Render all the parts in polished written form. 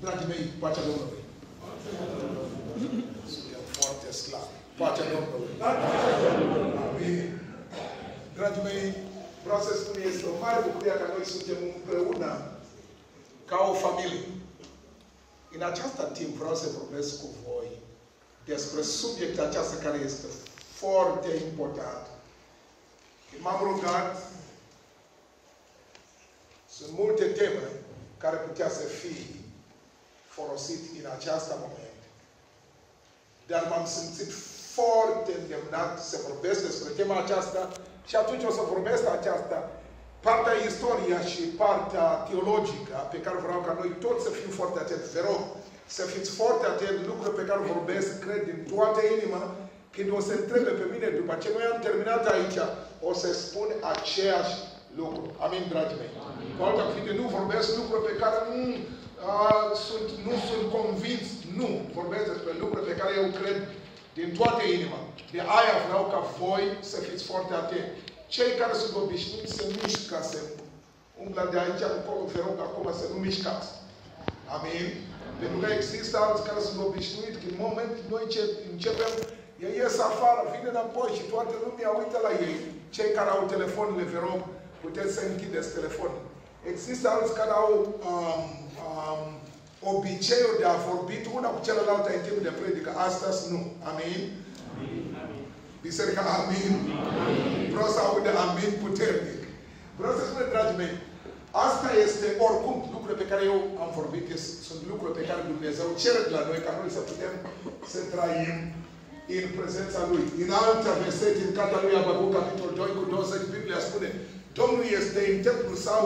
Dragii mei, pacea Domnului. Suntem foarte slabi. Pacea Domnului. Amin. Dragii mei, vreau să spun, este o mare bucurie că noi suntem împreună ca o familie. În această timp vreau să vorbesc cu voi despre subiectul acesta care este foarte important. M-am rugat, sunt multe teme care putea să fie folosit în acest moment. Dar m-am simțit foarte îndemnat să vorbesc despre tema aceasta și atunci o să vorbesc aceasta, partea istoria și partea teologică pe care vreau ca noi toți să fim foarte atenți. Vă rog să fiți foarte atenți lucruri pe care vorbesc, cred, din toată inima. Când o să întrebe pe mine, după ce noi am terminat aici, o să spun aceeași lucru. Amin, dragii mei? Cu alte cuvinte, nu vorbesc lucruri pe care nu sunt convins. Nu. Vorbesc despre lucruri pe care eu cred din toată inima. De aia vreau ca voi să fiți foarte atenți. Cei care sunt obișnuiți să mișcă, să umblă de aici încolo, vă rog acum să nu mișcați. Amin? Pentru că există alții care sunt obișnuiți că în moment noi începem, ei ies afară, vin înapoi și toată lumea uită la ei. Cei care au telefoanele, vă rog, puteți să închideți telefonul. Există alții care au obiceiul de a vorbi una cu celălaltă în timp de predică. Astăzi nu. Amin? Biserica, amin? Vreau să aud amin puternic. Vreau să spun, dragii mei, asta este oricum lucruri pe care eu am vorbit, sunt lucruri pe care Dumnezeu cere de la noi, ca noi să putem să trăim în prezența Lui. În alte versete, în cartea lui Abacuc, capitolul 2 cu 20, Biblia spune, Domnul este în templul sau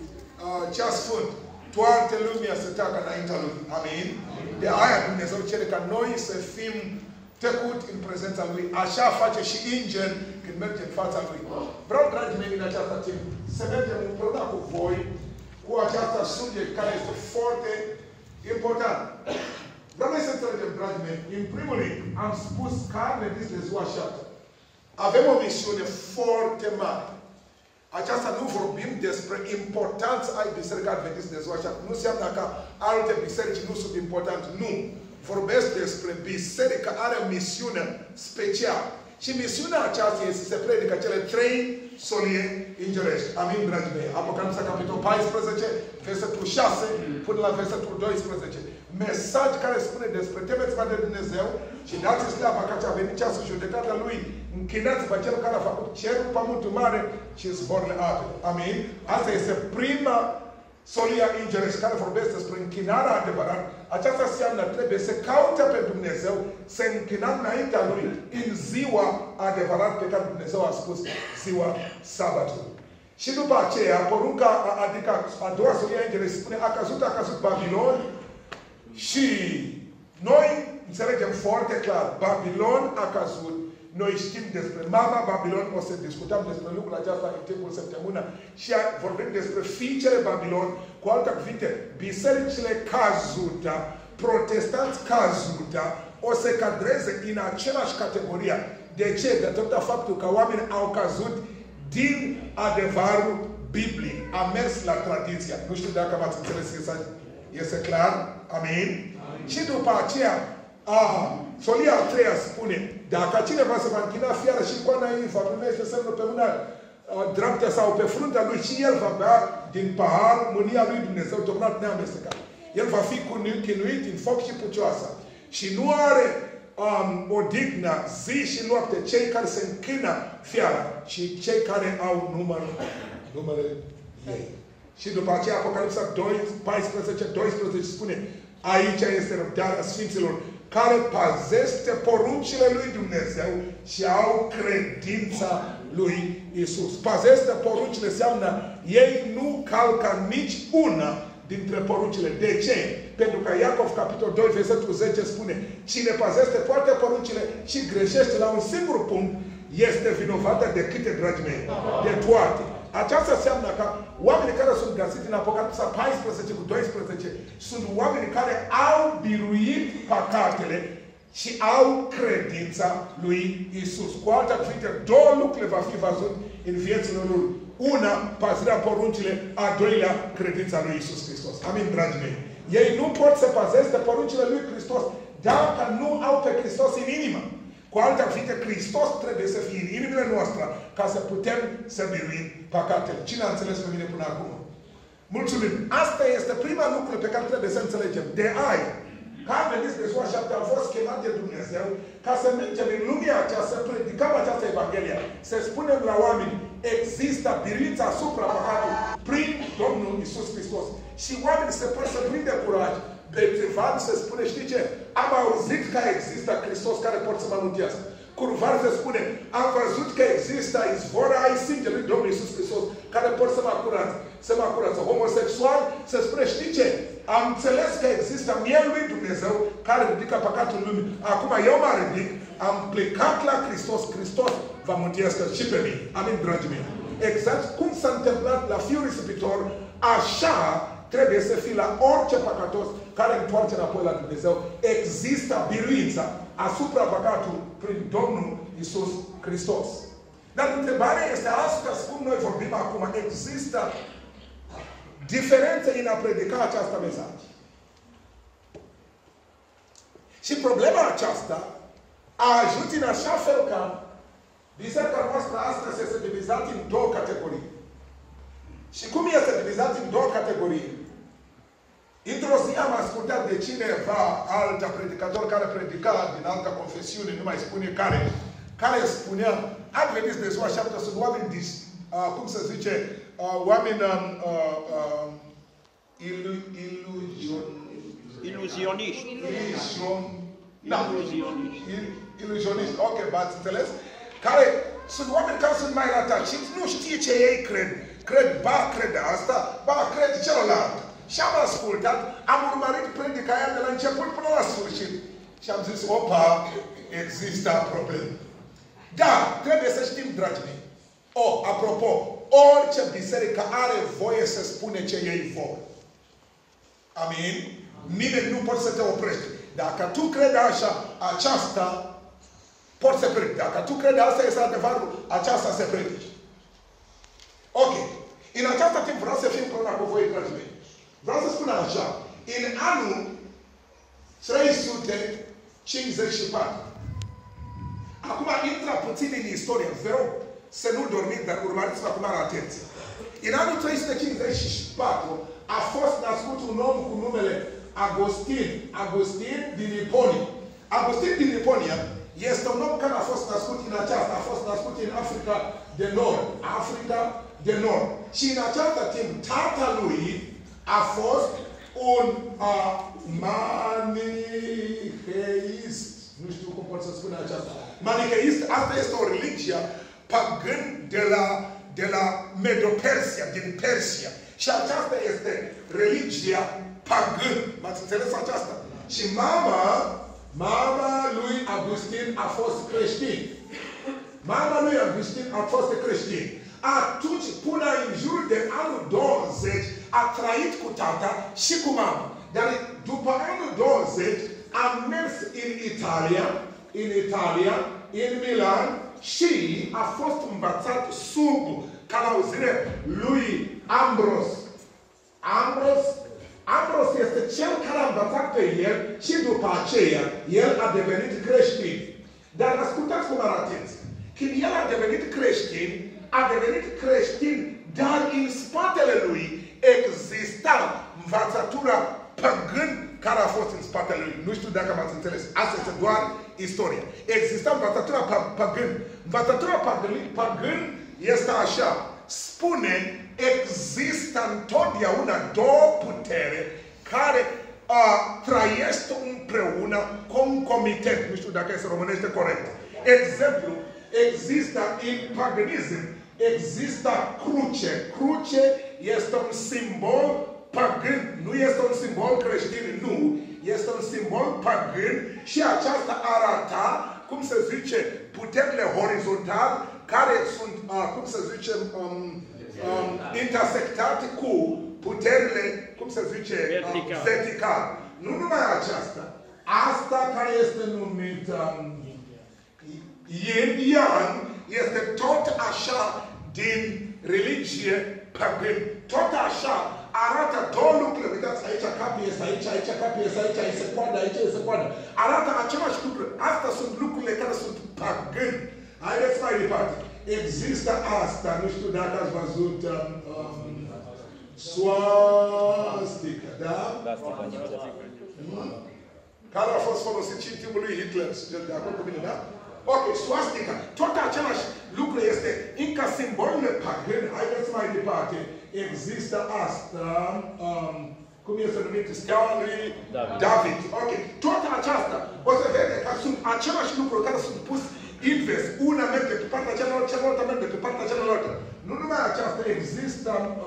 cea sfânt. Toată lumea să treacă înaintea Lui. Amin? De aia Dumnezeu cere ca noi să fim tăcuți în prezența Lui. Așa face și îngeri când merge în fața Lui. Vreau, dragii mei, în această timp, să mergem împreună cu voi cu această subiect care este foarte important. Vreau noi să înțelegem, dragii mei, în primul rând, am spus că vedeți de ziua 7. Avem o misiune foarte mare. Aceasta nu vorbim despre importanța ai Bisericii Adventiste de ziua 7. Nu înseamnă că alte biserici nu sunt importante. Nu. Vorbesc despre biserică are o misiune specială. Și misiunea aceasta este să se predică cele 3 solie îngerești. Amin, dragii mei. Apocalipsa, capitolul 14, versetul 6 până la versetul 12. Mesaj care spune despre temeți-vă de Dumnezeu și dați slava că a venit ceasul judecata Lui. Închinați-vă Cel care a făcut cerul, pământul mare și zborurile apelor. Amin? Asta este prima solia îngerești care vorbesc despre închinarea adevărată. Aceasta înseamnă trebuie să caute pe Dumnezeu, să închinăm înaintea Lui în ziua adevărată pe care Dumnezeu a spus, ziua sabatului. Și după aceea, porunca, adică a doua solia îngerești spune, a căzut Babilon și noi înțelegem foarte clar, Babilon a căzut. Noi știm despre mama Babilon, o să discutăm despre lucrul acesta în timpul săptămână și vorbim despre fiicele Babilon, cu alte cuvinte, bisericile cazută, protestanți cazută, o să cadreze în același categorie. De ce? De atâta faptul că oamenii au căzut din adevărul biblic. A mers la tradiția. Nu știu dacă v-ați înțeles, este clar? Amin? Și după aceea, solia a treia spune, dacă cineva se va închina fiară și icoana ei va primește semnul pe mâna dreaptă sau pe fruntea lui și el va bea din pahar mânia lui Dumnezeu tocmai neamestecat. El va fi chinuit în foc și pucioasă. Și nu are odihnă zi și noapte cei care se închină fiara și cei care au numele ei. Și după aceea Apocalipsa 14-12 spune, aici este răbdarea Sfinților care păzește poruncile lui Dumnezeu și au credința lui Isus. Păzește poruncile înseamnă ei nu calcă nici una dintre poruncile. De ce? Pentru că Iacov, capitolul 2, versetul 10 spune, cine păzește toate poruncile și greșește la un singur punct, este vinovată de câte, dragii mei? De toate. Aceasta înseamnă că oamenii care sunt găsiți în Apocalipsa 14 cu 12 sunt oamenii care au biruit păcatele și au credința lui Isus. Cu alte cuvinte, două lucruri va fi văzut în viețile lor. Una, păzirea poruncile, a doilea, credința lui Isus Hristos. Amin, dragii mei. Ei nu pot să păzeze poruncile lui Hristos dacă nu au pe Hristos în inimă. Cu alte cuvinte, Hristos trebuie să fie în inimile noastre ca să putem să biruim păcatele. Cine a înțeles pe mine până acum? Mulțumim! Asta este prima lucru pe care trebuie să înțelegem. De aia, ca veniți de ziua 7, am fost chemat de Dumnezeu ca să mergem în lumea aceasta, să predicăm această Evanghelie, să spunem la oameni, există biruința asupra păcatului prin Domnul Iisus Hristos. Și oamenii se pot să prinde curaj. Bețivan se spune, știi ce? Am auzit că există Hristos care pot să mă mântuiască. Curvar se spune, am văzut că există izvora ai sângelui Domnului Iisus Hristos care pot să mă curățe. Să mă curăță. Homosexual se spune, știi ce? Am înțeles că există mielul lui Dumnezeu care ridică păcatul lumii. Acum eu mă ridic, am plecat la Hristos, Hristos va mântuiască și pe mine. Amin, dragii mei. Exact cum s-a întâmplat la Fiul Risipitor, așa trebuie să fie la orice păcatos care întoarce înapoi la Dumnezeu. Există biruința asupra păcatului prin Domnul Iisus Hristos. Dar întrebarea este asta, cum noi vorbim acum, există diferențe în a predica această mesaj. Și problema aceasta a ajuns în așa fel că biserica noastră astăzi este divizată în două categorii. Și cum este divizat în două categorii? Într-o zi am ascultat de cineva, altă predicator care predica din altă confesiune, nu mai spune care spunea, adveniți de ziua 7, sunt oameni, cum se zice, oameni iluzioniști. Iluzioniști, ok, v-ați înțeles? Care sunt oameni care sunt mai ratați, nu știe ce ei cred. Cred, ba, crede asta, ba, crede celălalt. Și am ascultat, am urmărit predica aia de la început până la sfârșit. Și am zis, opa, există probleme. Dar, trebuie să știm, dragii mei. Apropo, orice biserică are voie să spune ce ei vor. Amin? Nimeni nu poate să te oprești. Dacă tu crezi așa, aceasta poți să predici. Dacă tu crezi asta este adevărul, aceasta se predici. Ok. În această timp vreau să fiu împreună cu voi, dragii mei. Vreau să spun așa. În anul 354. Acum intră puțin în istorie. Vă rog să nu dormiți, dar urmăriți-vă cu mare atenție. În anul 354 a fost născut un om cu numele Agustin din Iponia. Agustin din Iponia este un om care a fost născut în aceasta. A fost născut în Africa de Nord. Africa de Nord. Și în această timp, tatălui a fost un manicheist. Nu știu cum pot să spun aceasta. Manicheist, asta este o religie pagân de la Medo-Persia, din Persia. Și aceasta este religia pagân. M-ați înțeles aceasta? Și mama lui Agustin a fost creștin. Mama lui Agustin a fost creștin. Atunci, până în jur de anul 20, a trăit cu tata și cu mama. Dar după anul 20, a mers în Italia, în Milan și a fost învățat sub călăuzire lui Ambros. Ambros este cel care a învățat pe el și după aceea el a devenit creștin. Dar ascultați cu mare atenție. Când el a devenit creștin, dar în spatele lui exista învățătura pagân care a fost în spatele lui. Nu știu dacă m-ați înțeles. Asta este doar istoria. Exista învățătura pagân. Învățătura pagân este așa. Spune, există întotdeauna două putere care trăiesc împreună concomitent. Nu știu dacă este românește corect. Exemplu, există în paganism, există cruce. Cruce este un simbol pagân. Nu este un simbol creștin, nu. Este un simbol pagân și aceasta arată, cum se zice, puterile horizontale care sunt, cum se zice, intersectate cu puterile, cum se zice, vertical. Nu numai aceasta. Asta care este numit Yin-Yang este tot așa din religie pagân. Tot așa arată două lucruri. Uitați, aici capul este aici, aici capul este aici, aici se coadă, aici se coadă. Arată același lucru. Astea sunt lucrurile care sunt pagâni. Haideți mai departe. Există asta, nu știu dacă ați văzut swastika, da? Care a fost folosit și în timpul lui Hitler. Sunteți de acord cu mine, da? Ok, swastika. Tot același lucru este încă simbolurile pagâne. Haideți mai departe. Există asta, cum este numit, steaua lui David. Ok, tot aceasta, o să vede că sunt același lucruri care sunt pus invers. Una merge pe partea cealaltă, cealaltă merge pe partea cealaltă. Nu numai aceasta, există,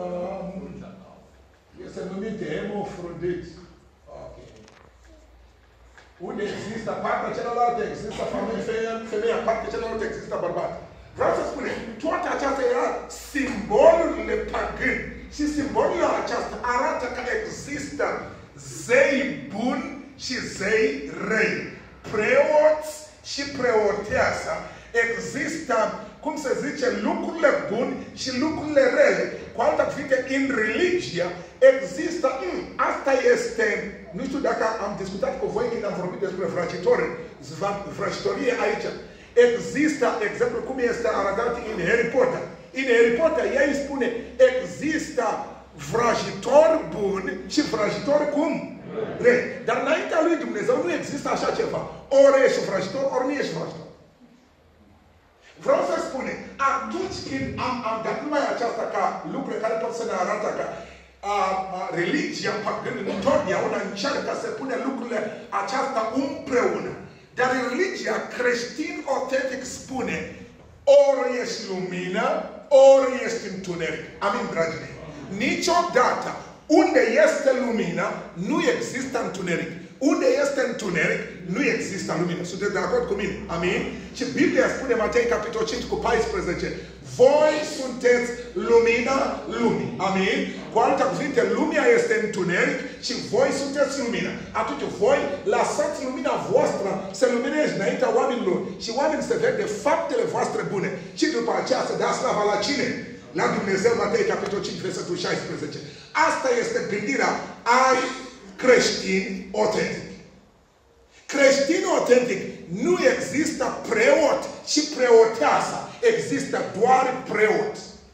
este numit hemofrodit. Ok. Unde există partea cealaltă, există femeia, partea cealaltă există bărbat. Vreau să spun, toate acestea era simbolurile pagâni. Și simbolurile acestea arată că există zei buni și zei răi. Preoți și preoteasa. Există, cum se zice, lucrurile buni și lucrurile rele. Cu alte cuvinte, în religie există, asta este, nu știu dacă am discutat cu voi când am vorbit despre vrăjitorie aici. Există, exemplu, cum este arătat în Harry Potter. În Harry Potter, ea îi spune, există vrăjitor bun și vrăjitor cum? Re. Dar înaintea lui Dumnezeu nu există așa ceva. Ori ești vrăjitor, ori nu ești vrăjitor. Vreau să spun, atunci când am dat numai aceasta ca lucruri care pot să ne arată că religia pagână întotdeauna încearcă să pune lucrurile aceasta împreună. Dar religia creștin-autentic spune, ori ești lumină, ori ești întuneric. Amin, dragii mei? Niciodată, unde este lumină, nu există întuneric. Unde este întuneric, nu există lumină. Sunteți de acord cu mine? Amin? Și Biblia spune, Matei, capitolul 5, cu 14, voi sunteți lumina lumii. Amin? Cu alte cuvinte, lumea este întuneric și voi sunteți lumină. Atunci voi lăsați lumina voastră să lumineze înaintea oamenilor și oamenii să vede faptele voastre bune. Și după aceea să dea slava la cine? La Dumnezeu, Matei, capitolul 5, versetul 16. Asta este gândirea ai creștin autentic. Creștin autentic nu există preot și preoteasa. Există doar preot.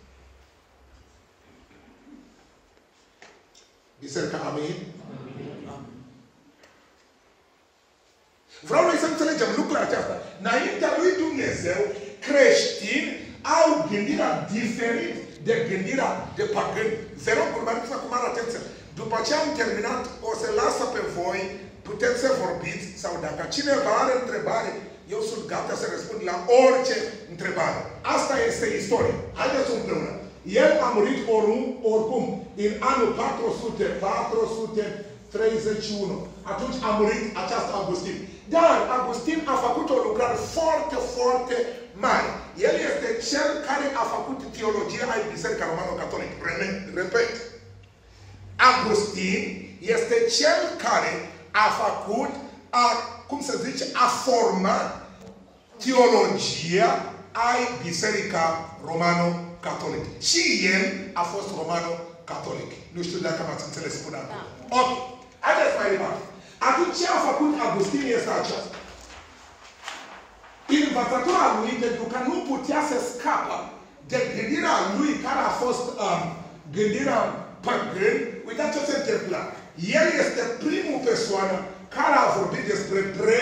Biserica, amin? Vreau noi să înțelegem lucrurile acestea. Înaintea lui Dumnezeu, creștini au gândirea diferit de gândirea de pagâni. Vă rog, urmăriți cu mare atenție. După ce am terminat, o să lasă pe voi, puteți să vorbiți, sau dacă cineva are întrebare, eu sunt gata să răspund la orice întrebare. Asta este istoria. Haideți împreună. El a murit oricum, în anul 431. Atunci a murit aceasta Augustin. Dar Augustin a făcut o lucrare foarte, foarte mare. El este cel care a făcut teologia ai Biserica Romano-Catolică. Repet. Augustin este cel care a făcut, cum se zice, a format teologia ai Biserica Romano-Catolică. Și el a fost romano-catolic. Nu știu dacă m-ați înțeles până acum. Ok. Haideți mai departe. Atunci ce a făcut Augustin este aceasta. Învățătura lui, pentru că nu putea să scapă de gândirea lui care a fost gândirea păgân, uitați ce se întâmplă. El este primul persoană care a vorbit despre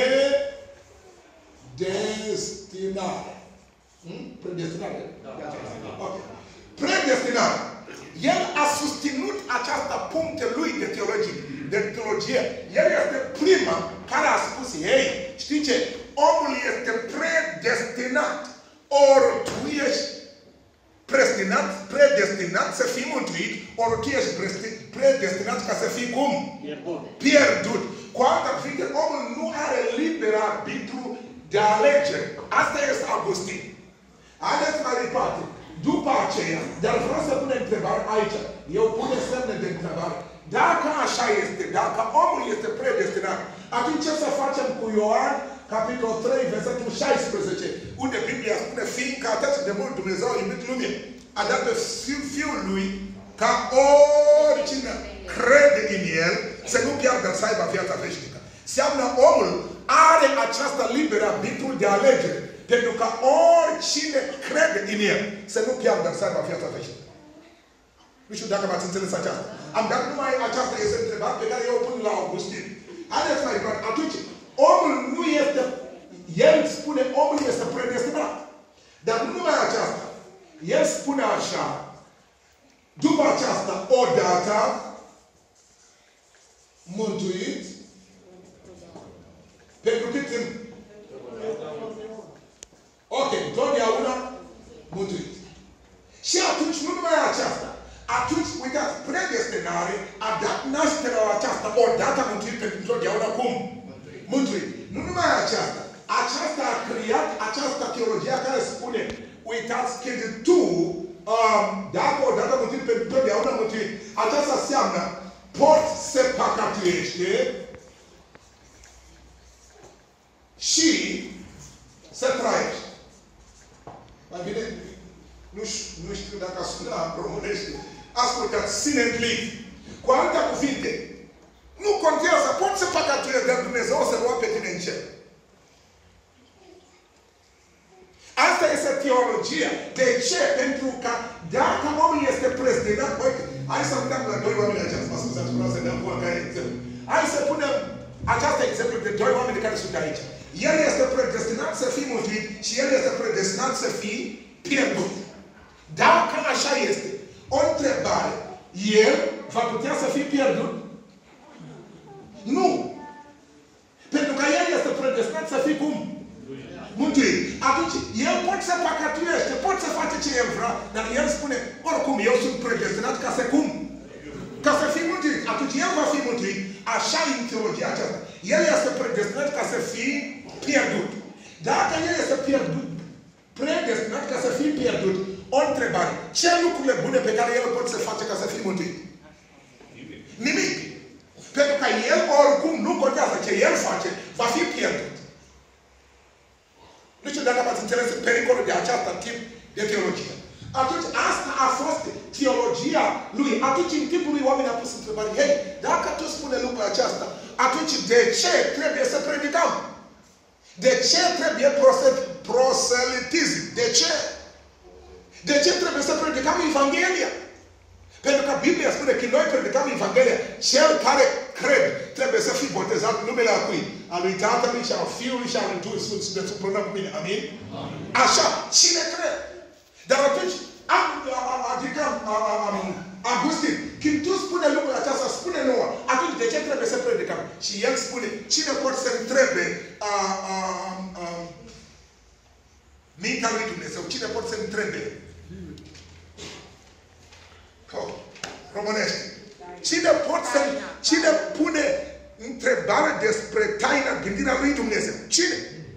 predestinare. Predestinare? Da. Okay. Predestinare. El a susținut această puncte lui de teologie. El este prima care a spus, ei, știi ce? Omul este predestinat. Ori tu ești predestinat să fii mântuit, ori tu ești predestinat ca să fii cum? Pierdut. Cu alte cuvinte, omul nu are liber arbitru de alegere. Asta este Augustin. Haideți mai departe. După aceea, dar vreau să pun întrebare aici. Eu pun semne de întrebare. Dacă așa este, dacă omul este predestinat, atunci ce să facem cu Ioan, capitolul 3, versetul 16, unde Biblia spune, fiindcă atât de mult Dumnezeu a iubit lumea, a dat pe Fiul lui, ca oricine crede în El să nu piardă, să aibă viața veșnică. Seamnă omul are această liberă arbitru de alegere. Pentru că oricine crede în El să nu piardă, să aibă viața veșnică. Nu știu dacă v-ați înțeles aceasta. Am dat numai aceasta este întrebare pe care eu o pun la Augustin. Haideți mai departe. Atunci, omul nu este, el spune, omul este predestinat. Dar nu numai aceasta. El spune așa, după aceasta, odată, mântuit, pentru cât timp? Ok, totdeauna mântuit. Și atunci, nu numai aceasta. Atunci, uitați, predestinare a dat nașterea la aceasta odată mântuit pentru totdeauna cum? Mântuit. Nu numai aceasta. Aceasta a creat această teologie care spune, uitați, când tu, dacă odată mântuit pentru totdeauna mântuit, aceasta înseamnă, poți să păcătuiește și să trăiești. Mai bine, nu știu dacă a sunat în românește. Ascultați, sin and live. Cu alte cuvinte, nu contează, poți să păcătuiești, dar Dumnezeu o să lua pe tine în cer. Asta este teologia. De ce? Pentru că dacă omul este predestinat, hai să uităm la doi oameni aceasta, mă scuzați, vreau să dăm cu care exemplu. Hai să punem aceasta exemplu de doi oameni care sunt aici. El este predestinat să fie mântuit și el este predestinat să fie pierdut. Dacă așa este, o întrebare, el va putea să fie pierdut? Nu. Pentru că el este predestinat să fie cum? Mântuit. Atunci, el poate să păcătuiește, poate să face ce el vrea, dar el spune, oricum, eu sunt predestinat ca să cum? Ca să fie mântuit. Atunci, el va fi mântuit. Așa e în teologia aceasta. El este predestinat ca să fie pierdut. Dacă el este pierdut, predestinat ca să fie pierdut, o întrebare. Ce lucrurile bune pe care el poate să face ca să fie mântuit? Nimic. Pentru că el oricum nu contează ce el face, va fi pierdut. Nu știu dacă v-ați înțeles pericolul de aceasta tip de teologie. Atunci, asta a fost teologia lui. Atunci, în timpul lui, oamenii au pus întrebare. Hei, dacă tu spune lucrul aceasta, atunci de ce trebuie să predicăm? De ce trebuie proselitism? De ce? De ce trebuie să predicăm Evanghelia? Pentru că Biblia spune că noi predicăm Evanghelia, cel care cred trebuie să fie botezat în numele a cui? A lui Tatălui și al Fiului și al lui Duhul Sfânt. Sunteți împreună cu mine. Amin? Așa. Cine crede? Dar atunci, adică Augustin, când tu spune lucrul acesta, spune nouă, atunci de ce trebuie să predicăm? Și el spune, cine poate să întrebe mintea lui Dumnezeu? Cine poate să întrebe? Românește. Cine pune întrebare despre taina gândirea lui Dumnezeu? Cine?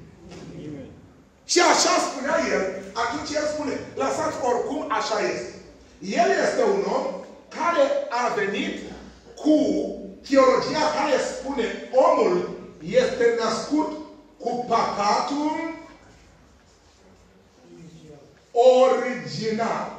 Și așa spunea el, atunci el spune, lăsați oricum, așa este. El este un om care a venit cu teologia care spune, omul este născut cu păcatul original.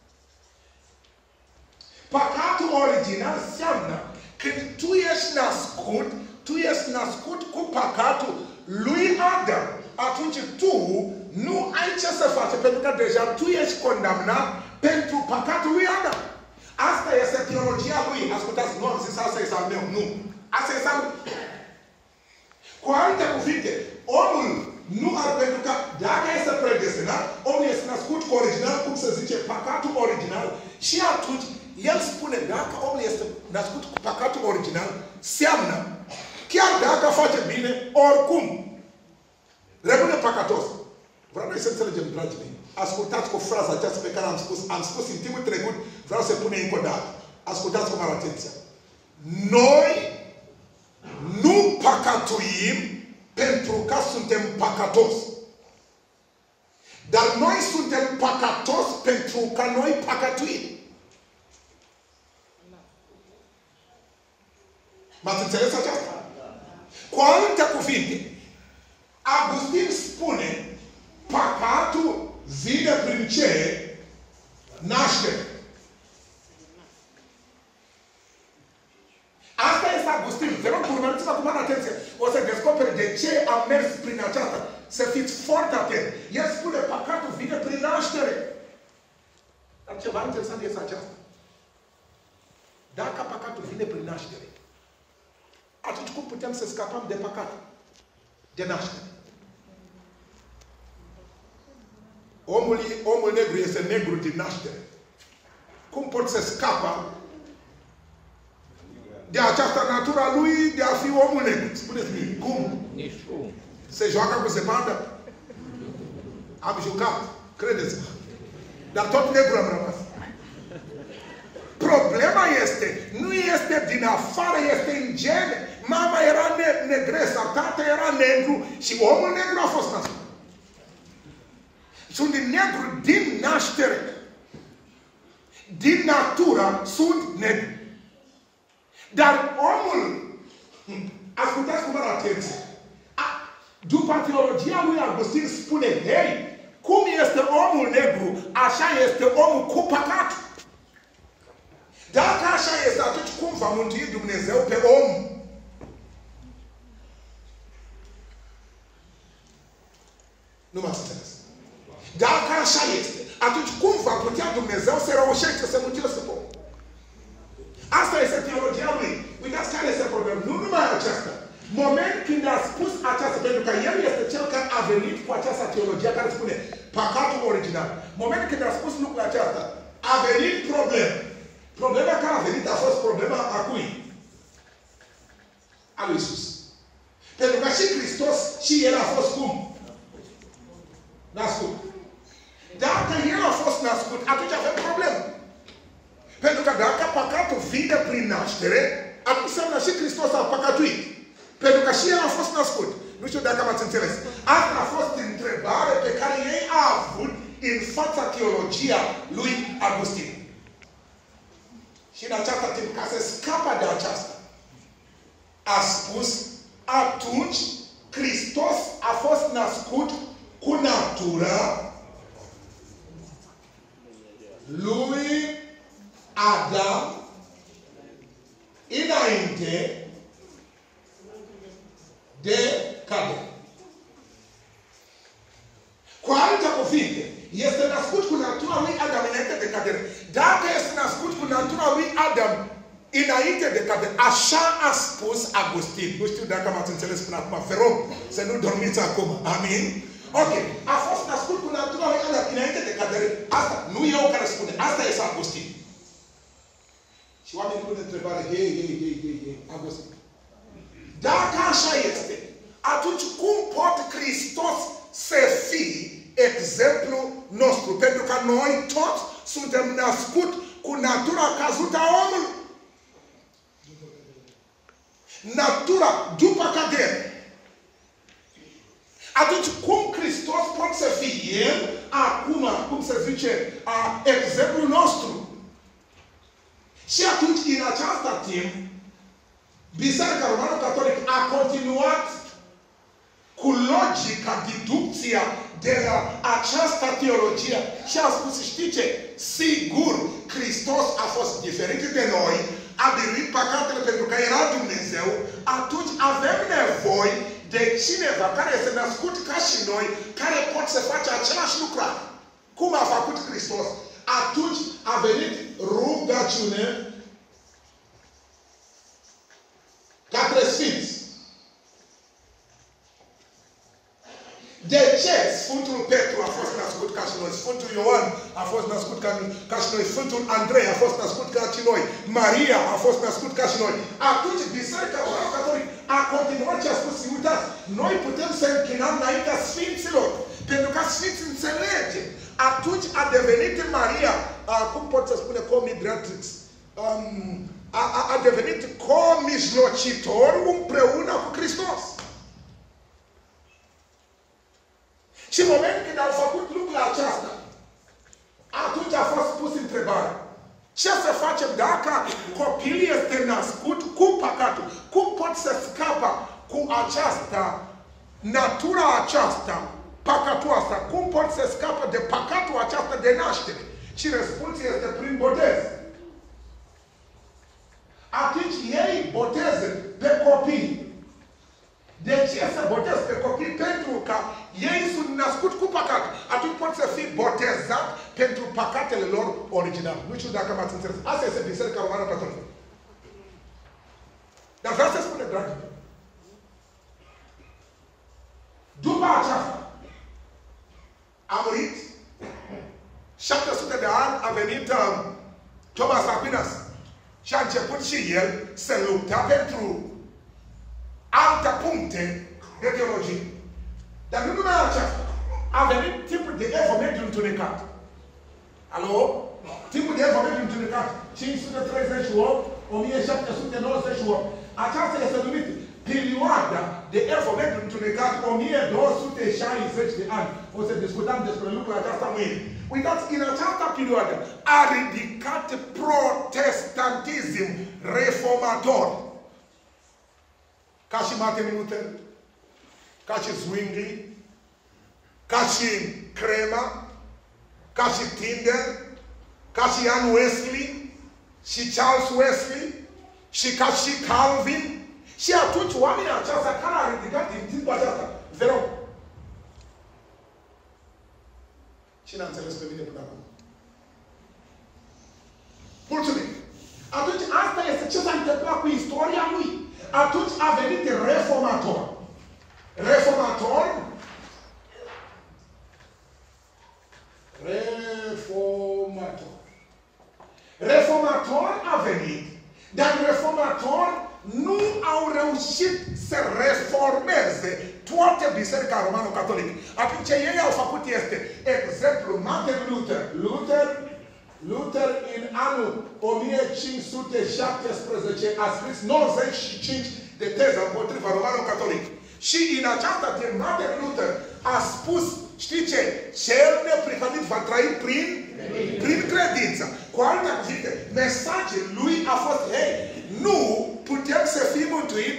Păcatul original înseamnă când tu ești născut cu păcatul lui Adam. Atunci tu nu ai ce să faci, pentru că deja tu ești condamnat pentru păcatul lui Adam. Asta este teologia lui. Ascultați, nu am zis asta este al meu. Nu. Asta este al lui. Cu alte cuvinte, omul nu ar, pentru că dacă este predestinat, omul este născut cu original, cum se zice, păcatul original. Și atunci, el spune, dacă omul este născut cu păcatul original, seamnă, chiar dacă face bine, oricum, rămâne păcatos. Vreau noi să înțelegem, dragii mei. Ascultați cu fraza aceasta pe care am spus în timpul trecut, vreau să pune încă o dată. Ascultați cu mare atenție. Noi nu păcătuim pentru că suntem păcătoși. Dar noi suntem păcătoși pentru că noi păcătuim. M-ați înțeles aceasta? Cu alte cuvinte, Augustin spune, păcatul vine prin ce? Naștere. mare atenție. O să descoperi de ce am mers prin aceasta. Să fiți foarte atenți. El spune, păcatul vine prin naștere. Dar ceva interesant este aceasta. Dacă păcatul vine prin naștere, atunci cum putem să scapăm de păcat? De naștere. Omul negru este negru din naștere. Cum pot să scapă de această natura lui de a fi omul negru? Spuneți-mi, cum? Nici cum. Se joacă cu zăpadă? Am jucat, credeți-mă. Dar tot negru am rămas. Problema este, nu este din afară, este în gene. Mama era negresă, tata era negru și omul negru a fost născut. Sunt negru din naștere. Din natura sunt negru. Dar omul, ascultați cu mare atenție, după teologia lui Augustin spune, hei, cum este omul negru, așa este omul cu păcat. Dacă așa este, atunci cum va mântui Dumnezeu pe om? Nu m-ați înțeles. Dacă așa este, atunci cum va putea Dumnezeu să reușește să mântuiască pe om? Asta este teologia lui. Uitați care este problema. Nu numai aceasta. Moment când a spus aceasta, pentru că el este cel care a venit cu această teologie care spune păcatul original. Moment când a spus lucrul aceasta, a venit problema. Problema care a venit a fost problema a cui? A lui Iisus. Pentru că și Hristos și el a fost cum? Născut. Dacă el a fost născut, atunci avem problemă. Pentru că dacă păcatul vine prin naștere, atunci înseamnă și Hristos a păcătuit. Pentru că și el a fost născut. Nu știu dacă m-ați înțeles. Asta a fost întrebare pe care ei au avut în fața teologia lui Augustin. Și în această timp, ca să scapă de aceasta, a spus, atunci Hristos a fost născut cu natura lui Adam înainte de cădere. Cu alte cuvinte, este născut cu natura lui Adam înainte de cădere. Dacă este născut cu natura lui Adam înainte de cădere, așa a spus Augustin. Nu știu dacă m-ați înțeles până acum. Vă rog să nu dormiți acum. Amin? Ok. A fost născut cu natura lui Adam înainte de cădere. Asta nu eu care spune. Asta este Augustin. Și oamenii pun întrebare. Hei, Augustin. Dacă așa este, atunci cum pot Hristos să fie exemplu nostru? Pentru că noi toți suntem născuți cu natura căzută a omului. Natura după cădere. Atunci cum Hristos poate să fie El acum, cum se zice, exemplul nostru? Și atunci, în această timp, Biserica Romano-Catolică a continuat cu logica, deducția de la această teologie și a spus, știi ce? Sigur, Hristos a fost diferit de noi, a biruit păcatele pentru că era Dumnezeu, atunci avem nevoie de cineva care este născut ca și noi, care pot să face același lucru. Cum a făcut Hristos? Atunci a venit rugăciune către Sfinți. De ce Sfântul Petru a fost născut ca și noi? Sfântul Ioan a fost născut ca și noi. Sfântul Andrei a fost născut ca și noi. Maria a fost născut ca și noi. Atunci Biserica Romano-Catolică a continuat și a spus, uitați, noi putem să închinăm înaintea Sfinților. Pentru că Sfinții înțelege. Atunci a devenit Maria, cum pot să spune, co-mediatrix, a devenit co-mijlocitor împreună cu Hristos. Și în momentul când au făcut lucrul aceasta, atunci a fost pus întrebarea. Ce să facem dacă copilul este născut cu păcatul? Cum pot să scapă cu aceasta, natura aceasta, păcatoasă? Cum pot să scapă de păcatul aceasta de naștere? Și răspunsul este prin botez. Atunci ei boteză pe copii original. Nu știu dacă m-ați înțeles. Asta este Biserica Romană Catolică. Dar vreau să spune, dragii mei, după aceasta a murit 700 de ani, a venit Thomas Aquinas și a început și el să lupta pentru alte puncte de teologie. Dar nu numai aceasta. A venit timpul de Evul Mediu întunecat. Alo? Timpul de Evul Mediu întunecat. 538, 1798. Aceasta este numită perioada de Evul Mediu întunecat, 1260 de ani. O să discutăm despre lucrul aceasta mâine. Uitați, în această perioadă a ridicat protestantism reformator. Ca și Martin Luther, ca și Zwingli, ca și Crema, ca și Tyndale, ca și Ian Wesley, și Charles Wesley, și ca și Calvin. Și atunci oamenii aceștia care au ridicat din timpul aceasta, vă rog. Cine a înțeles pe mine până acum? Mulțumim! Atunci asta este ce s-a întâmplat cu istoria lui. Atunci a venit reformator. Reformator a venit, dar reformator nu au reușit să reformeze toată Biserica Romano-Catolică. Atunci ce ei au făcut este, exemplu, Martin Luther. Luther în anul 1517 a scris 95 de teze împotriva Romano-Catolic. Și în aceasta de Martin Luther a spus, știi ce? Cel neprihănit va trăi prin credință. Cu alte cuvinte, mesajul lui a fost, hei, nu putem să fim mântuiți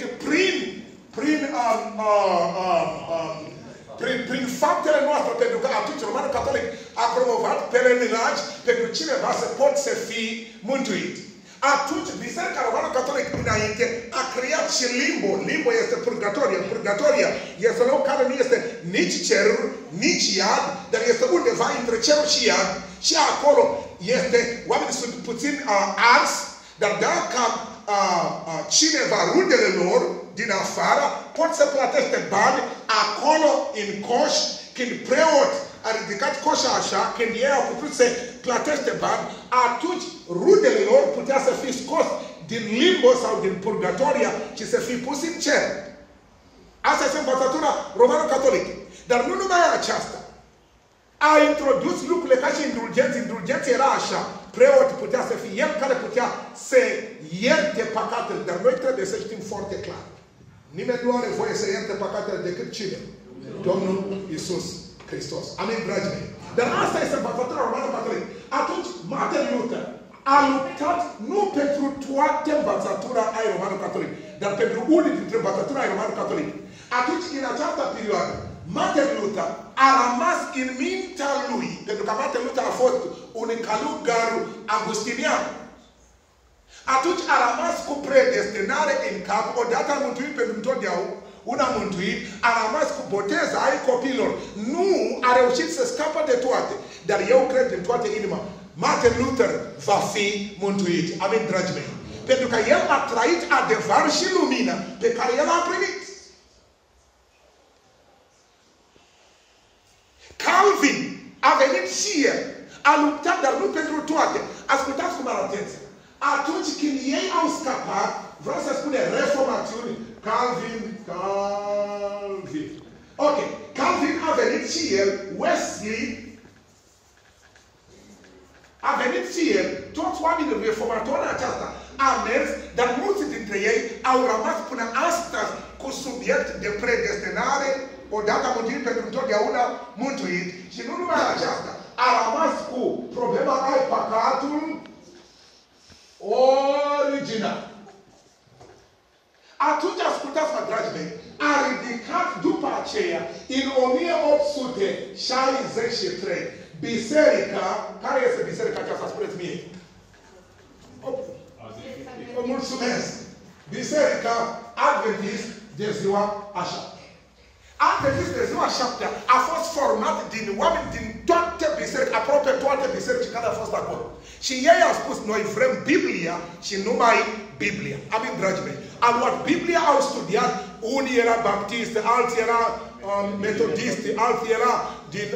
prin faptele noastre, pentru că atunci Romanul Catolic a promovat pelerinaj pentru cineva să pot să fie mântuit. Atunci, Biserica Romană Catolic înainte a creat și limbo. Limbo este purgatoria. Purgatoria este loc care nu este nici cerul, nici iad, dar este undeva între cerul și iad. Și acolo este, oamenii sunt puțin ars, dar dacă cineva, rudele lor, din afară, pot să plătește bani acolo în coș, când preot a ridicat coșa așa, când ei au putut să plătește bani, atunci rudele lor putea să fie scos din limbo sau din purgatoria și să fie pus în cer. Asta este învățătura romano-catolică. Dar nu numai aceasta. A introdus lucrurile ca și indulgenți. Indulgența era așa. Preot putea să fie el care putea să ierte păcatele. Dar noi trebuie să știm foarte clar. Nimeni nu are voie să ierte păcatele decât cine? Domnul Iisus Hristos. Amin, dragii mei. Dar asta este învățătura romano-catolică. Atunci, Martin Luther a luptat nu pentru toată învățătura ai romano-catolică, dar pentru unii dintre învățătura ai romano-catolică. Atunci, în această perioadă, Martin Luther a rămas în mintea lui, pentru că Martin Luther a fost un călugăr agustinian. Atunci a rămas cu predestinare în cap, odată a mântuit pentru întotdeauna, una mântuit, a rămas cu boteza ai copilor. Nu a reușit să scapă de toate. Dar eu cred din toată inima, Martin Luther va fi mântuit. Amin, dragii mei. Pentru că el a trăit adevăr și lumină pe care el a primit. Calvin a venit și el. A luptat, dar nu pentru toate. Ascultați cu mare atenție. Atunci când ei au scăpat, vreau să spune reformațiuni, Calvin. Ok. Calvin a venit și el, Wesley a venit și el, toți oamenii reformatori aceasta a mers, dar mulți dintre ei au rămas până astăzi cu subiect de predestinare, odată mântuit pentru întotdeauna mântuit. Și nu numai aceasta, a rămas cu problema ai păcatul original. Atunci, ascultați-mă, dragii mei, a ridicat după aceea, în 1863, biserica, care este biserica aceasta, spuneți mie? Vă mulțumesc! Biserica Adventist de ziua așa. Adventist de ziua 7 a fost format din oameni din toate biserici, aproape toate bisericii care au fost acolo. Și ei au spus, noi vrem Biblia și numai Biblia. Amin, dragii mei. Au luat Biblia, au studiat, unii era baptiste, alții era metodisti, alții era din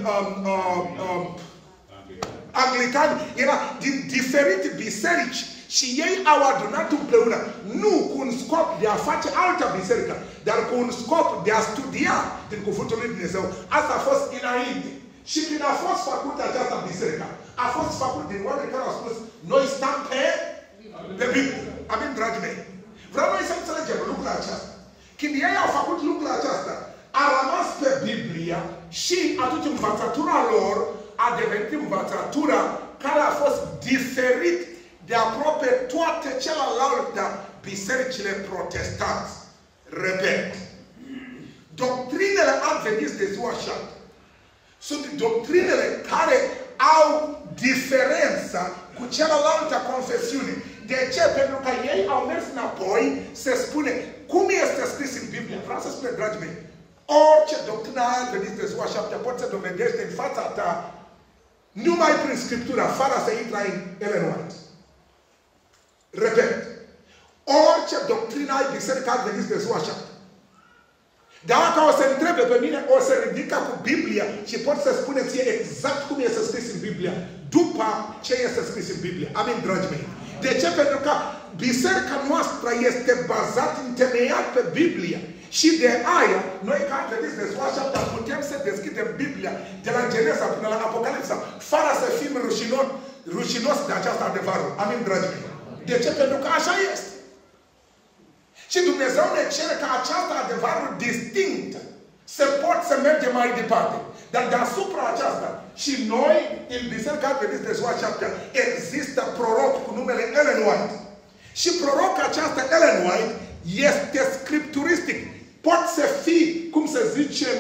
anglicani, era din diferite biserici. Și ei au adunat împreună, nu cu un scop de a face altă biserică, dar cu un scop de a studia din Cuvântul lui Dumnezeu. Asta a fost înainte. Și când a fost făcută această biserică, a fost făcut din oameni care au spus, noi stăm pe Biblie. Amin, dragii mei. Vreau noi să înțelegem lucrul acesta. Când ei au făcut lucrul acesta, a rămas pe Biblia și atunci învățătura lor a devenit învățătura care a fost diferit de aproape toate celelalte bisericile protestante. Repet, doctrinele adventiste de ziua 7 sunt doctrinele care au diferența cu celelalte confesiuni. De ce? Pentru că ei au mers înapoi, se spune, cum este scris în Biblie. Vreau să spun, dragii mei, orice doctrină adventistă de ziua 7 poate să dovedește în fața ta numai prin Scriptura, fără să intre în Ellen White. Repet, orice doctrină ai biserica adventistă de ziua 7. Dacă o să întrebe pe mine, o să ridică cu Biblia și pot să spune ție exact cum este scris în Biblia, după ce este scris în Biblia. Amin, dragii mei. De ce? Pentru că biserica noastră este bazată, întemeiat pe Biblia. Și de aia, noi ca adventiști de ziua 7 putem să deschidem Biblia de la Geneza până la Apocalipsa, fără să fim rușinos de această adevărul. Amin, dragii mei. De ce? Pentru că așa este. Și Dumnezeu ne cere ca această adevărul distinctă să pot să mergem mai departe. Dar deasupra aceasta, și noi, în Biserica Adventistă de ziua 7, există proroc cu numele Ellen White. Și prorocul aceasta, Ellen White, este scripturistic. Poate să fie, cum să zicem,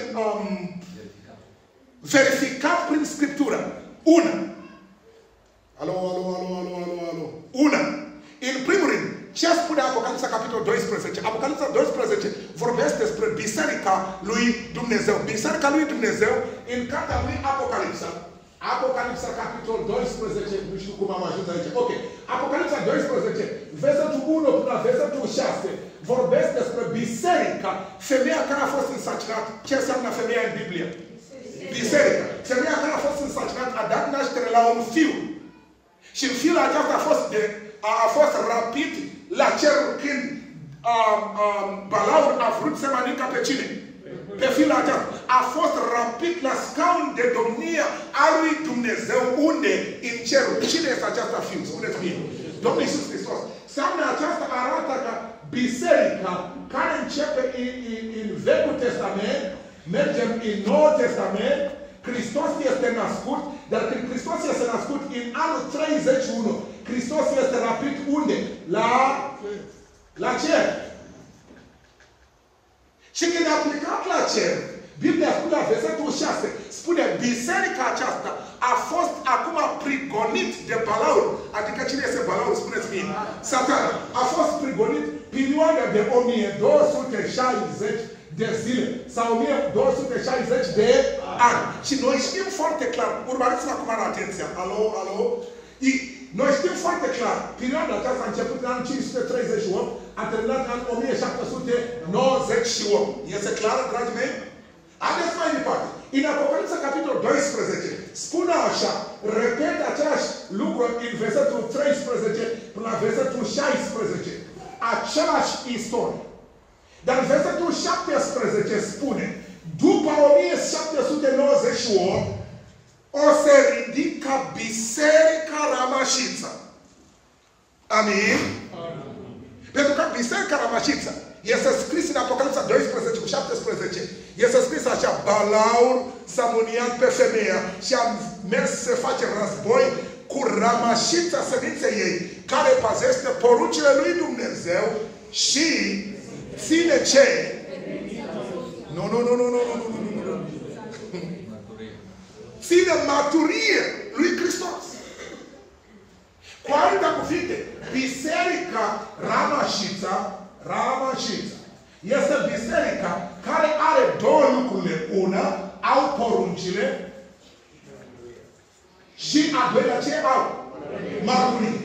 verificat prin Scriptură. Una. Alo. Una. În primul rând, ce spune Apocalipsa capitolul 12? Apocalipsa 12 vorbește despre Biserica lui Dumnezeu. Biserica lui Dumnezeu în cartea lui Apocalipsa. Apocalipsa capitolul 12, nu știu cum am ajuns aici. Ok. Apocalipsa 12, versetul 1 până la versetul 6, vorbesc despre biserica, femeia care a fost însărcinată. Ce înseamnă femeia în Biblie? Biserica. Femeia care a fost însărcinată a dat naștere la un fiu. Și fiul acesta a fost rapid la cer când Balaur a vrut să mănâncă pe cine? Pe fiul acesta. A fost rapid la scaun de domnie a lui Dumnezeu. Unde? În cerul. Cine este aceasta fiu? Spuneți mie. Domnul Iisus Hristos. Înseamnă aceasta arată că biserica care începe în Vechiul Testament, mergem în Noul Testament, Hristos este născut, dar când Hristos este născut în anul 31, Hristos este rapid unde? La cer. Și când a plecat la cer, Biblia spune la versetul 6, spune, biserica aceasta a fost acum prigonit de Balaur. Adică cine este Balaur? Spuneți mie. Satan a fost prigonit perioada de 1260 de zile sau 1260 de ani. Și noi știm foarte clar, urmăriți-mă acum în atenție. Alo? Noi știm foarte clar, perioada aceasta a început în anul 538, a terminat în anul 1798. Este clară, dragii mei? Haideți mai departe. În Apocalipsa, capitolul 12, spune așa, repete același lucru în versetul 13 până la versetul 16. Același istorie. Dar în versetul 17 spune, după 1798, o să ridică Biserica Rămășiță. Amin? Pentru că Biserica Rămășiță este scris în Apocalipsa 12 cu 17. Este scris așa, Balaur s-a muniat pe femeia și a mers să face război cu rămășița seminței ei, care păzește poruncile lui Dumnezeu și ține ce? Nu. Ține maturie lui Hristos. Cu alte cuvinte, biserica Rămășița este biserica care are două lucruri. una, au poruncile și a doilea ce au? Mărturie.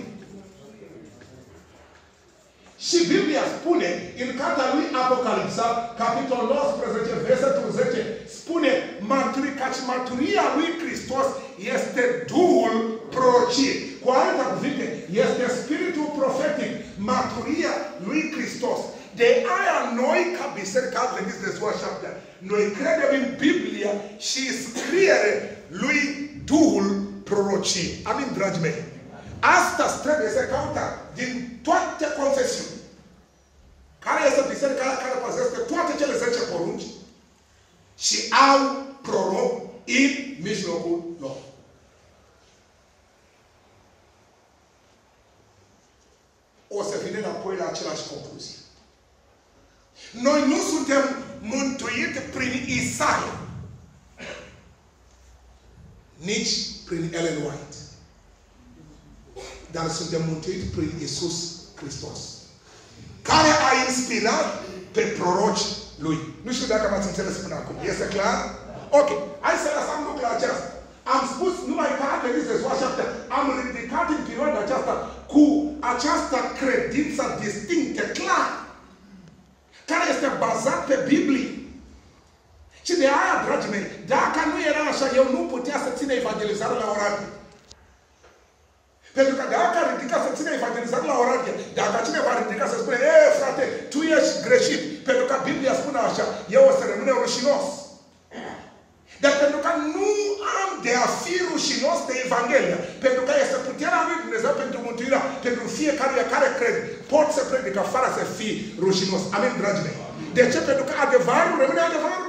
Și Biblia spune, în cartea lui Apocalipsa, capitolul 19, versetul 10, spune căci mărturia lui Hristos este Duhul prorociei. Cu alte cuvinte, este spiritul profetic, mărturia lui Hristos. De aia noi, ca biserică Adventist de Ziua 7, noi credem în Biblia și scriere lui Duhul prorociei. Amin, dragii mei? Asta trebuie să căutăm din toate confesiuni. Care este biserica care păzește toate cele 10 porunci și au proroc în mijlocul lor. O să venim înapoi la același concluzie. Noi nu suntem mântuiți prin Isaia, nici prin Ellen White. Dar suntem mântuiți prin Iisus Hristos, care a inspirat pe proroci lui. Nu știu dacă m-ați înțeles până acum. Este clar? Ok. Hai să lăsăm lucrul acesta. Am spus numai că a venit de Ziua 7. Am ridicat în perioada aceasta cu această credință distinctă, clar, care este bazat pe Biblie. Și de aia, dragii mei, dacă nu era așa, eu nu putea să țin evangelizare la Oradie. Pentru că dacă ar ridica să ține evangelizare la Oradie, dacă cineva ar ridica să spune, frate, tu ești greșit, pentru că Biblia spune așa, eu o să rămâne rușinos. Dar pentru că nu am de a fi rușinos de Evanghelia, pentru că este puterea lui Dumnezeu pentru mântuirea, pentru fiecare care crede, pot să predică fără să fii rușinos. Amin, dragii mei? De ce? Pentru că adevărul rămâne adevărul.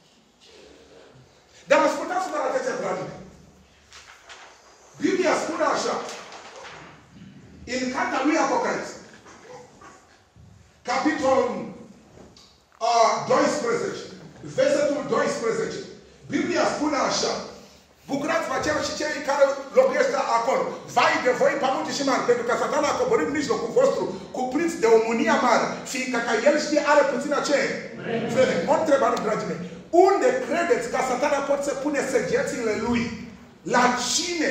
Dar ascultați-vă la atenție, dragii mei. Biblia spune așa, în cartea lui Apocalipsa, capitolul 12, versetul 12, Biblia spune așa, bucurați-vă celor și cei care locuiesc acolo. Vai de voi, pământul și mare, pentru că Satana a coborât în mijlocul vostru, cuprins de o mânie mare, fiindcă ca el știe are puțină ce? Vreme. O întrebare, dragii mei. Unde credeți că Satana poate să pune săgețile lui? La cine?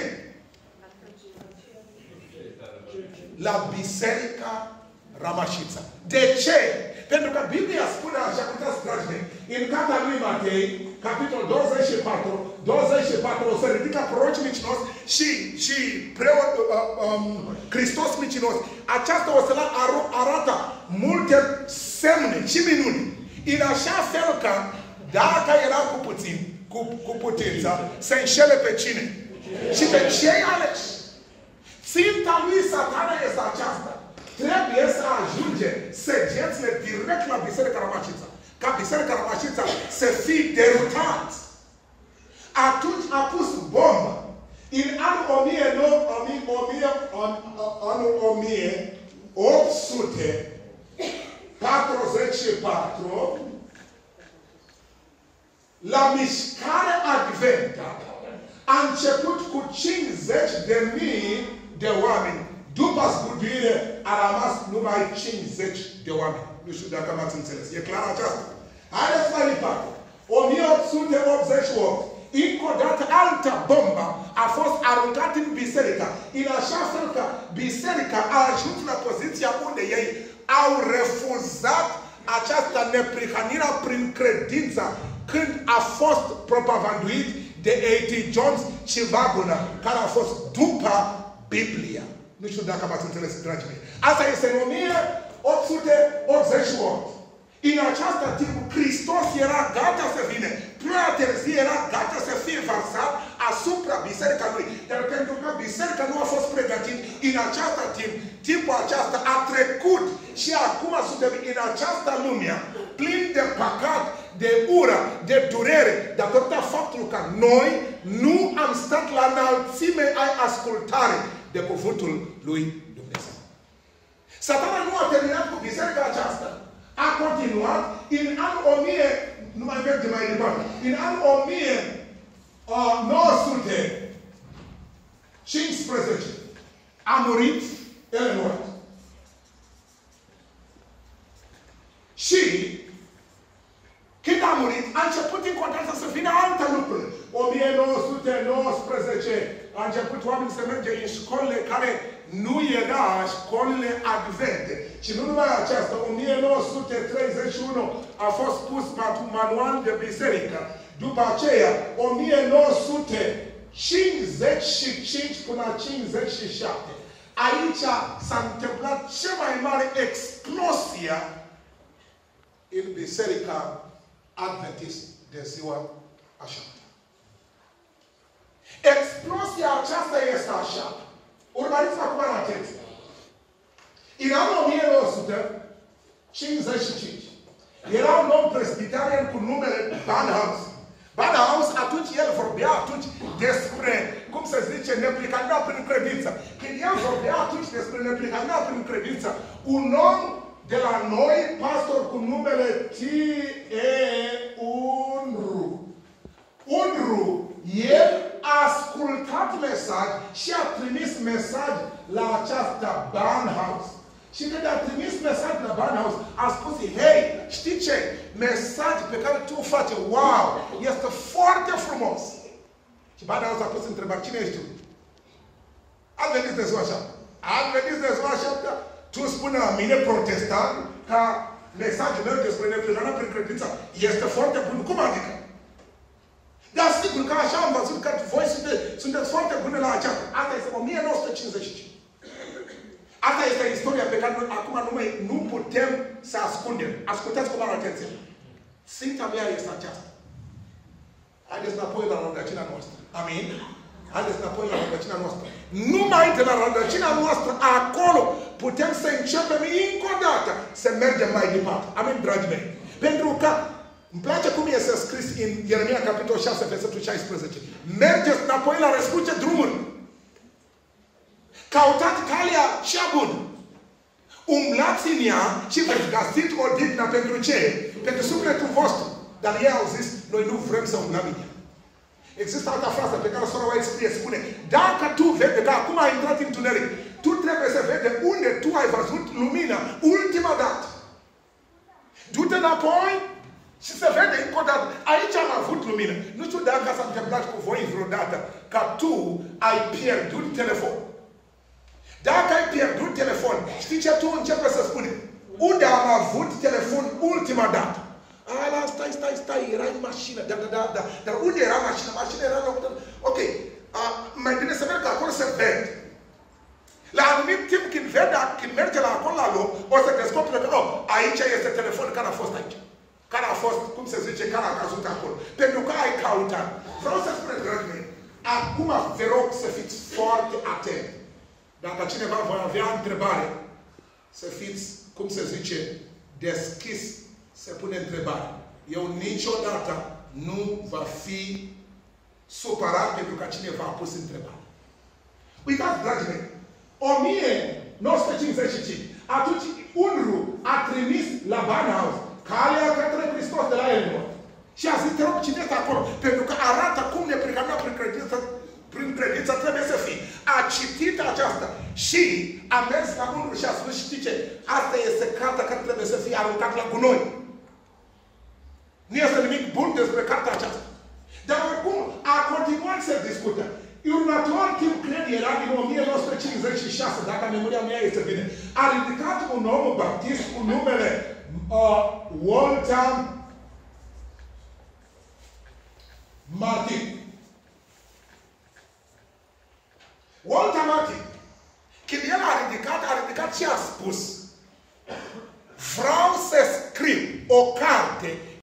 La biserica Ramașița. De ce? Pentru că Biblia spune așa, uitați, dragii mei, în cartea lui Matei, capitolul 24, o să ridică proroci micinos și preot Hristos micinos. Aceasta o să arată multe semne și minuni. În așa fel că, dacă era cu puțin, cu putința, să înșele pe cine? Și pe cei aleși. Ținta lui Satana este aceasta. Trebuie să ajunge săgețile direct la Biserica Ramașița. Ca Biserica Ramașița să fie derutat. Atunci a pus bombă. În anul 1844, la mișcare adventă, a început cu 50.000 de oameni. După zguduire a rămas numai 50 de oameni. Nu știu dacă m-ați înțeles. E clar aceasta? Haideți mai departe. 1888. Încă o dată altă bombă a fost aruncată în biserică. În așa fel că biserica a ajuns la poziția unde ei au refuzat această neprihănire prin credință când a fost propaganduit de A.T. Jones și Wagner, care a fost după Biblia. Nu știu dacă m-ați înțeles, dragii mei. Asta este în 1888. În această timp, Hristos era gata să vină. Prea târziu era gata să fie varsat asupra biserica lui. Dar pentru că biserica nu a fost pregătit în această timp, timpul acesta a trecut și acum suntem în această lume plin de păcat, de ură, de durere, datorită faptului că noi nu am stat la înălțime ai ascultare de cuvântul lui Dumnezeu. Satana nu a terminat cu biserica aceasta. A continuat în anul 1000, nu mai merge mai departe, în anul 1915 a murit Ellen White. Și când a murit, a început încă o dată să spune altă lucruri. 1919 a început oamenii să merge în școlile care nu era școlile advente. Și nu numai aceasta, 1931 a fost pus manual de biserică. După aceea, 1955 până la 57. Aici s-a întâmplat cea mai mare explosie în biserica adventist de ziua a șaptea. Explosia aceasta este așa. Urmăriți-mă acum în atenție. În anul 1955 era un om presbiterian cu numele Banhaus. Banhaus, atunci el vorbea despre, cum se zice, neplicania prin credință. Când el vorbea atunci despre neplicania prin credință, un om de la noi, pastor cu numele T.E. Unru, el a ascultat mesaj și a trimis mesaj la această Banhaus. Și când a trimis mesaj la Banhaus, a spus, hei, știi ce? Mesaj pe care tu o faci, wow, este foarte frumos. Și Banhaus a pus întrebarea, cine ești tu? Adventist de ziua șaptea. Adventist de ziua șaptea? Tu spune la mine, protestant, ca mesajul meu despre neplecarea prin credință este foarte bun. Cum adică? Dar sigur că așa am văzut că voi sunteți foarte bune la aceasta. Asta este 1955. Asta este istoria pe care noi acum nu putem să ascundem. Ascultați cu mare atenție. Sfința mea este aceasta. Haideți înapoi la rădăcina noastră. Amin? Haideți înapoi la rădăcina noastră. Numai de la rădăcina noastră, acolo, putem să începem încă o dată să mergem mai departe. Amin, dragii mei? Pentru că îmi place cum este scris în Ieremia, capitolul 6, versetul 16. Mergeți înapoi la răscruce drumuri. Căutați calea cea bună. Umblați în ea și veți găsi odihnă pentru ce? Pentru sufletul vostru. Dar ei au zis, noi nu vrem să umblăm în ea. Există altă frază pe care sora White scrie, spune, dacă tu vezi că acum ai intrat în tuneric, tu trebuie să vezi unde tu ai văzut lumina ultima dată. Du-te înapoi și se vede încă o dată. Aici am avut lumină. Nu știu dacă s-a întâmplat cu voi vreodată ca tu ai pierdut telefon. Dacă ai pierdut telefon, știi ce tu începe să spune? Unde am avut telefon ultima dată? Stai, era în mașină. Da. Dar unde era mașina? Mașina era în... Ok. Mai bine să merg acolo să ved. La anumit timp când merge la acolo la loc, o să descopere că aici este telefonul care a fost aici. Care a fost, cum se zice, care a căzut acolo. Pentru că ai căutat. Vreau să spun, dragii mei, acum vă rog să fiți foarte atenți. Dacă cineva va avea întrebare, să fiți, cum se zice, deschis să pune întrebare. Eu niciodată nu va fi supărat pentru că cineva a pus întrebare. Uitați, dragii mei, 1955, atunci Unru a trimis la Banhaus calea către Hristos de la Elmont. Și a zis, te rog, cine este acolo? Pentru că arată cum neplecarea prin credință trebuie să fie. A citit aceasta și a mers la Unru și a spus, știi ce? Asta este cartea care trebuie să fie aruncat la gunoi. Nu este nimic bun despre cartea aceasta. Dar oricum, a continuat să discută. Următor timp, cred, era din 1956, dacă memoria mea este bine. A ridicat un om baptist cu numele Walter Martin. Walter Martin, când el a ridicat și a spus, vreau să scriu o carte